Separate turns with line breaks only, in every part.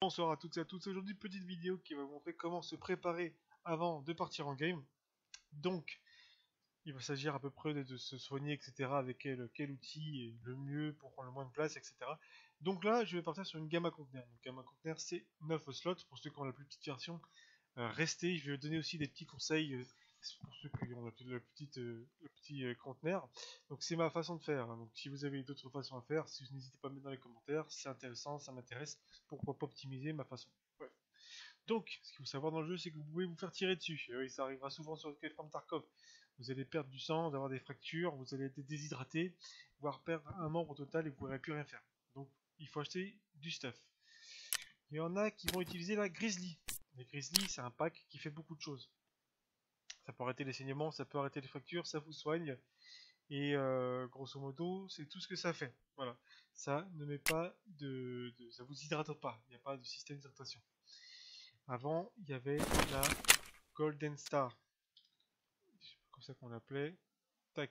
Bonsoir à toutes et à tous, aujourd'hui petite vidéo qui va vous montrer comment se préparer avant de partir en game. Donc il va s'agir à peu près de se soigner etc. avec quel outil est le mieux pour prendre le moins de place etc. Donc là je vais partir sur une gamme à conteneurs. Donc gamme à conteneurs c'est 9 slots pour ceux qui ont la plus petite version. Restez, je vais donner aussi des petits conseils pour ceux qui ont le petit conteneur. Donc c'est ma façon de faire, hein. Donc si vous avez d'autres façons à faire, si vous n'hésitez pas à me mettre dans les commentaires, c'est intéressant, ça m'intéresse, pourquoi pas optimiser ma façon. Ouais. Donc, ce qu'il faut savoir dans le jeu, c'est que vous pouvez vous faire tirer dessus. Et oui, ça arrivera souvent sur le from Tarkov. Vous allez perdre du sang, vous allez avoir des fractures, vous allez être déshydraté, voire perdre un membre au total et vous ne pourrez plus rien faire. Donc, il faut acheter du stuff. Il y en a qui vont utiliser la Grizzly. La Grizzly, c'est un pack qui fait beaucoup de choses. Ça peut arrêter les saignements, ça peut arrêter les fractures, ça vous soigne. Et grosso modo, c'est tout ce que ça fait. Voilà. Ça ne met pas ça vous hydrate pas. Il n'y a pas de système d'hydratation. Avant, il y avait la Golden Star. C'est comme ça qu'on l'appelait. Tac.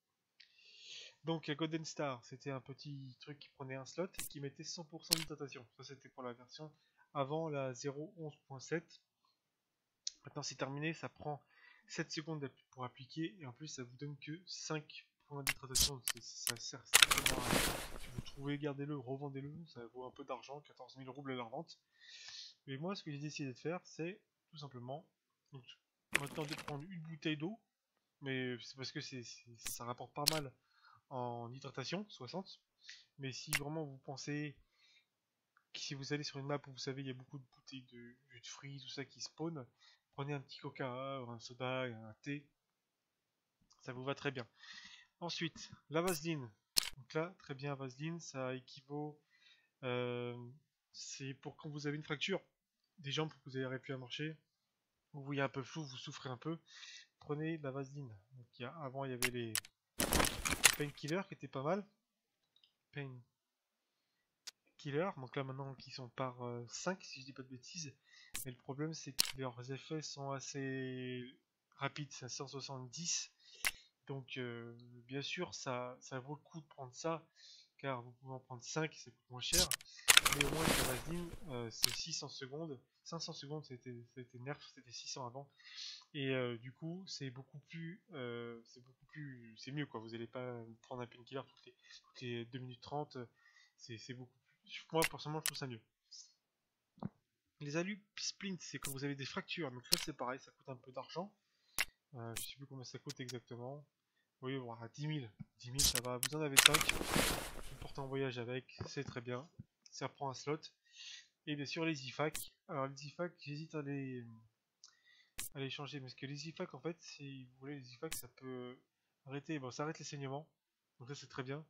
Donc la Golden Star, c'était un petit truc qui prenait un slot et qui mettait 100% d'hydratation. Ça c'était pour la version avant la 0.11.7. Maintenant c'est terminé, ça prend 7 secondes pour appliquer et en plus ça vous donne que 5 points d'hydratation. Ça sert strictement à rien. Si vous trouvez, gardez-le, revendez-le, ça vaut un peu d'argent, 14 000 roubles à la revente. Mais moi ce que j'ai décidé de faire, c'est tout simplement donc, maintenant de prendre une bouteille d'eau, mais c'est parce que ça rapporte pas mal en hydratation, 60. Mais si vraiment vous pensez que si vous allez sur une map où vous savez il y a beaucoup de bouteilles de jus de fruits, tout ça qui spawn, prenez un petit coca, un soda, un thé, ça vous va très bien. Ensuite, la vaseline. Donc là, très bien, vaseline, ça équivaut. euh, c'est pour quand vous avez une fracture des jambes, pour que vous ayez pu à marcher, vous voyez un peu flou, vous souffrez un peu, prenez de la vaseline. Donc, avant, il y avait les painkillers qui étaient pas mal. Painkillers, donc là maintenant qui sont par 5 si je dis pas de bêtises. Mais le problème c'est que leurs effets sont assez rapides, c'est à 170. Donc bien sûr ça vaut le coup de prendre ça, car vous pouvez en prendre 5, ça coûte moins cher. Mais au moins la vaseline c'est 600 secondes. 500 secondes c'était nerf, c'était 600 avant. Et du coup c'est mieux quoi. Vous n'allez pas prendre un painkiller toutes les 2 minutes 30. C'est beaucoup plus. Moi personnellement je trouve ça mieux. Les alus splint, c'est quand vous avez des fractures. Donc là c'est pareil, ça coûte un peu d'argent. Je sais plus combien ça coûte exactement. Oui, voilà, 10 000. 10 000 ça va, vous en avez 5. Vous portez en voyage avec, c'est très bien. Ça prend un slot. Et bien sûr les IFAC. Alors les IFAC, j'hésite à les changer. Parce que les IFAC en fait, si vous voulez les IFAC, ça peut arrêter. Bon, ça arrête les saignements. Donc ça c'est très bien.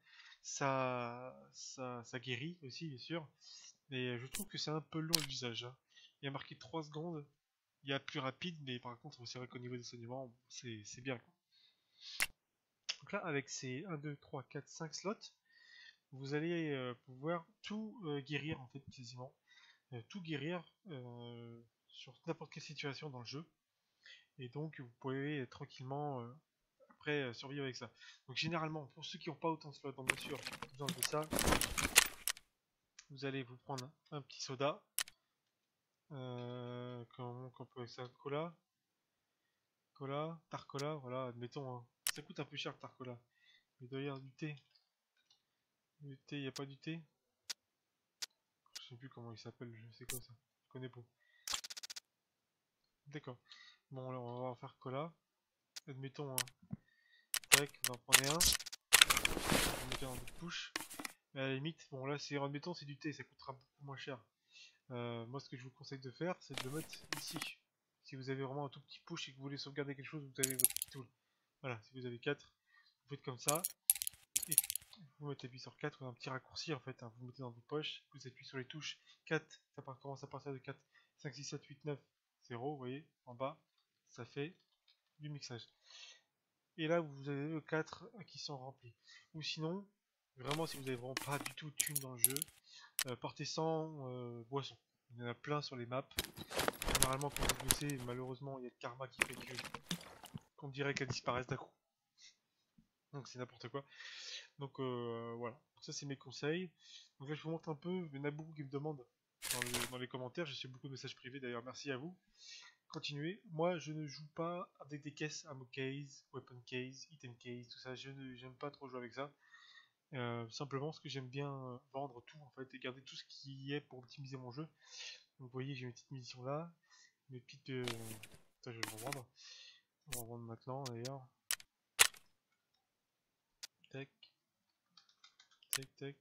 Ça guérit aussi bien sûr. Mais je trouve que c'est un peu long l'usage, hein. Il y a marqué 3 secondes. Il y a plus rapide, mais par contre, c'est vrai qu'au niveau des saignements, c'est bien, quoi. Donc là, avec ces 1, 2, 3, 4, 5 slots, vous allez pouvoir tout guérir, en fait, quasiment. Tout guérir sur n'importe quelle situation dans le jeu. Et donc, vous pouvez tranquillement, après, survivre avec ça. Donc, généralement, pour ceux qui n'ont pas autant de slots, donc bien sûr, besoin de ça, vous allez vous prendre un petit soda. Comment on peut avec ça, Tarcola, voilà, admettons, hein. Ça coûte un peu cher le Tarcola. Mais d'ailleurs, du thé. Du thé, il n'y a pas du thé. Je sais plus comment il s'appelle, c'est quoi ça? Je connais pas. D'accord. Bon, alors on va en faire cola. Admettons, hein. Tac, on va en prendre un. On va mettre dans notre push. Mais à la limite, bon là, c'est admettons, c'est du thé, ça coûtera beaucoup moins cher. Moi, ce que je vous conseille de faire, c'est de le mettre ici. Si vous avez vraiment un tout petit push et que vous voulez sauvegarder quelque chose, vous avez votre petit tool. Voilà, si vous avez 4, vous faites comme ça. Et vous mettez appuyé sur 4, ou un petit raccourci en fait, hein, vous mettez dans vos poches, vous appuyez sur les touches 4, ça commence à partir de 4, 5, 6, 7, 8, 9, 0, vous voyez, en bas, ça fait du mixage. Et là, vous avez le 4 qui sont remplis. Ou sinon, vraiment, si vous avez vraiment pas du tout de thunes dans le jeu, partez sans boisson. Il y en a plein sur les maps. Généralement, quand vous blessez, malheureusement, il y a le karma qui fait qu'on dirait qu'elles disparaissent d'un coup. Donc c'est n'importe quoi. Donc voilà, ça c'est mes conseils. Donc là je vous montre un peu, il y en a beaucoup qui me demandent dans les commentaires. J'ai reçu beaucoup de messages privés d'ailleurs, merci à vous. Continuez. Moi, je ne joue pas avec des caisses ammo case, weapon case, item case, tout ça. J'aime pas trop jouer avec ça. Simplement parce que j'aime bien vendre tout en fait et garder tout ce qui est pour optimiser mon jeu. Donc vous voyez, j'ai mes petites munitions là, mes petites. Ça, je vais le revendre. On va revendre maintenant d'ailleurs. Tac, tac, tac.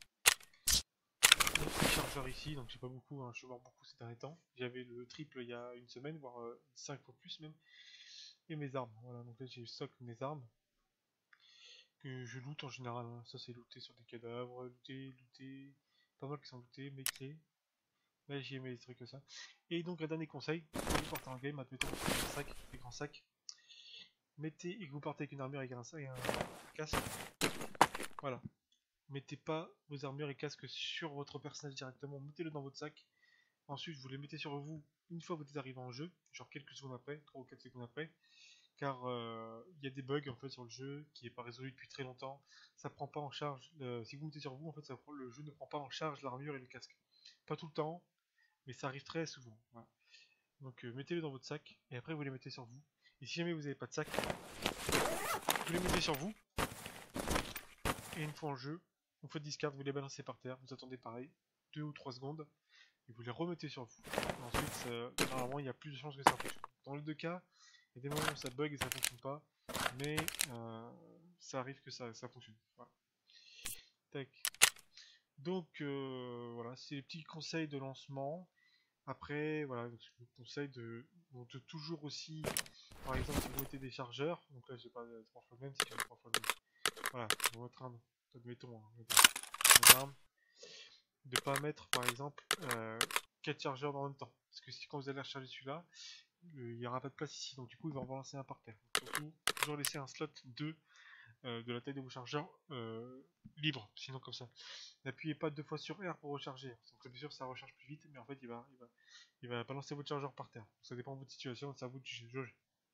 Un petit chargeur ici, donc j'ai pas beaucoup, hein, je vais voir beaucoup ces derniers temps. J'avais le triple il y a une semaine, voire 5 fois plus même. Et mes armes, voilà, donc là j'ai stock mes armes que je loot en général. Hein. Ça c'est looté sur des cadavres, looté, pas mal qui sont lootés, mes clés. Là j'ai mes trucs comme ça. Et donc un dernier conseil, quand vous partez en game, admettons que vous avez un sac, des grands sacs, mettez et que vous partez avec une armure et un casque, voilà. Mettez pas vos armures et casques sur votre personnage directement, mettez-le dans votre sac. Ensuite, vous les mettez sur vous une fois que vous êtes arrivé en jeu, genre quelques secondes après, 3 ou 4 secondes après, car il y a des bugs en fait sur le jeu qui n'est pas résolu depuis très longtemps. Ça prend pas en charge, si vous mettez sur vous, en fait, le jeu ne prend pas en charge l'armure et le casque. Pas tout le temps, mais ça arrive très souvent. Voilà. Donc mettez-les dans votre sac et après vous les mettez sur vous. Et si jamais vous n'avez pas de sac, vous les mettez sur vous. Et une fois en jeu, vous faites discard, vous les balancez par terre, vous attendez pareil, 2 ou 3 secondes, et vous les remettez sur vous. Et ensuite, normalement, il y a plus de chances que ça fonctionne. Dans les deux cas, il y a des moments où ça bug et ça fonctionne pas, mais ça arrive que ça fonctionne. Voilà. Tac. Donc voilà, c'est les petits conseils de lancement. Après, voilà, je vous conseille de toujours aussi, par exemple, si vous mettez des chargeurs, donc là j'ai pas 3 fois le même, si j'ai 3 fois le même. Voilà, on va mettre un, admettons, une arme, de pas mettre par exemple 4 chargeurs en même temps. Parce que si quand vous allez recharger celui-là, il n'y aura pas de place ici, donc du coup il va en balancer un par terre. Donc, surtout, toujours laisser un slot 2 de la taille de vos chargeurs libre, sinon comme ça. N'appuyez pas 2 fois sur R pour recharger. Donc bien sûr ça recharge plus vite, mais en fait il va balancer votre chargeur par terre. Donc, ça dépend de votre situation, c'est à vous de juger.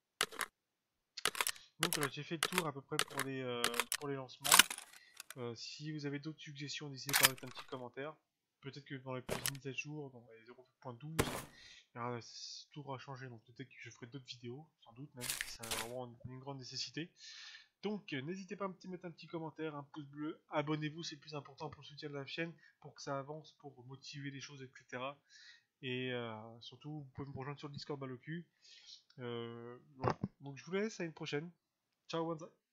Donc voilà, j'ai fait le tour à peu près pour les lancements. Si vous avez d'autres suggestions, n'hésitez pas à mettre un petit commentaire. Peut-être que dans les prochaines mises à jour, dans les 0.12, tout aura changé. Donc peut-être que je ferai d'autres vidéos, sans doute même. C'est vraiment une grande nécessité. Donc n'hésitez pas à mettre un petit commentaire, un pouce bleu. Abonnez-vous, c'est le plus important pour le soutien de la chaîne, pour que ça avance, pour motiver les choses, etc. Et surtout, vous pouvez me rejoindre sur le Discord Balocu. Voilà. Donc je vous laisse, à une prochaine. Ciao, Wanza.